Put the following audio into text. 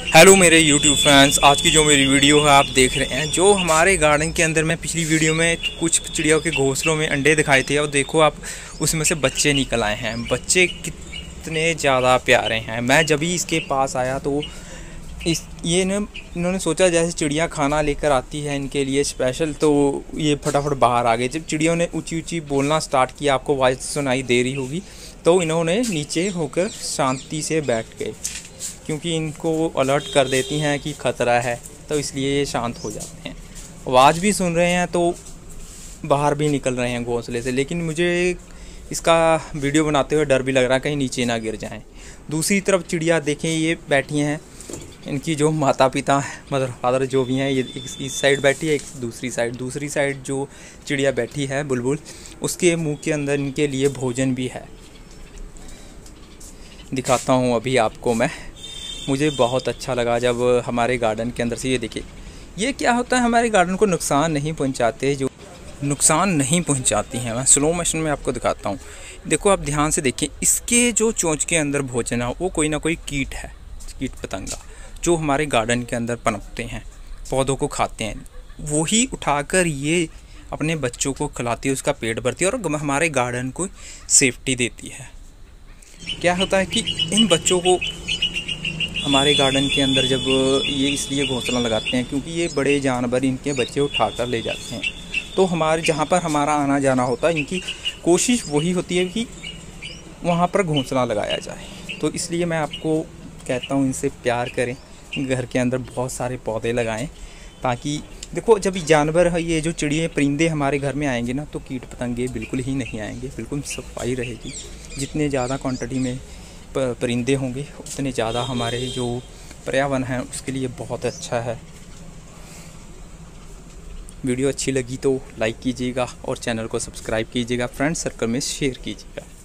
Hello मेरे YouTube fans, आज की जो मेरी वीडियो है आप देख रहे हैं। जो हमारे गार्डन के अंदर मैं पिछली वीडियो में कुछ चिड़ियों के घोंसलों में अंडे दिखाए थे और देखो आप उसमें से बच्चे निकल आए हैं। बच्चे कितने ज़्यादा प्यारे हैं। मैं जब ही इसके पास आया तो इन्होंने सोचा जैसे चिड़िया खाना लेकर आती है इनके लिए स्पेशल, तो ये फटाफट बाहर आ गए। जब चिड़ियों ने ऊंची ऊंची बोलना स्टार्ट किया, आपको आवाज़ सुनाई दे रही होगी, तो इन्होंने नीचे होकर शांति से बैठ गए, क्योंकि इनको अलर्ट कर देती हैं कि ख़तरा है, तो इसलिए ये शांत हो जाते हैं। आवाज़ भी सुन रहे हैं तो बाहर भी निकल रहे हैं घोंसले से। लेकिन मुझे इसका वीडियो बनाते हुए डर भी लग रहा है कहीं नीचे ना गिर जाएं। दूसरी तरफ चिड़िया देखें, ये बैठी हैं, इनकी जो माता पिता मदर फादर जो भी हैं, ये इस साइड बैठी है, एक दूसरी साइड जो चिड़िया बैठी है बुलबुल, उसके मुंह के अंदर इनके लिए भोजन भी है। दिखाता हूँ अभी आपको मैं। मुझे बहुत अच्छा लगा जब हमारे गार्डन के अंदर से, ये देखिए, ये क्या होता है, हमारे गार्डन को नुकसान नहीं पहुंचाते, जो नुकसान नहीं पहुंचाती हैं। मैं स्लो मोशन में आपको दिखाता हूं। देखो आप ध्यान से देखिए, इसके जो चोंच के अंदर भोजन है वो कोई ना कोई कीट है, कीट पतंगा जो हमारे गार्डन के अंदर पनपते हैं, पौधों को खाते हैं। वही उठाकर ये अपने बच्चों को खिलाती है, उसका पेट भरती है और हमारे गार्डन को सेफ्टी देती है। क्या होता है कि इन बच्चों को हमारे गार्डन के अंदर जब ये इसलिए घोंसला लगाते हैं क्योंकि ये बड़े जानवर इनके बच्चे उठाकर ले जाते हैं, तो हमारे जहाँ पर हमारा आना जाना होता है, इनकी कोशिश वही होती है कि वहाँ पर घोंसला लगाया जाए। तो इसलिए मैं आपको कहता हूँ, इनसे प्यार करें, घर के अंदर बहुत सारे पौधे लगाएं, ताकि देखो जब जानवर है, ये जो चिड़िया परिंदे हमारे घर में आएंगे ना, तो कीट पतंगे बिल्कुल ही नहीं आएंगे, बिल्कुल सफाई रहेगी। जितने ज़्यादा क्वांटिटी में परिंदे होंगे उतने ज़्यादा हमारे जो पर्यावरण है उसके लिए बहुत अच्छा है। वीडियो अच्छी लगी तो लाइक कीजिएगा और चैनल को सब्सक्राइब कीजिएगा, फ्रेंड सर्कल में शेयर कीजिएगा।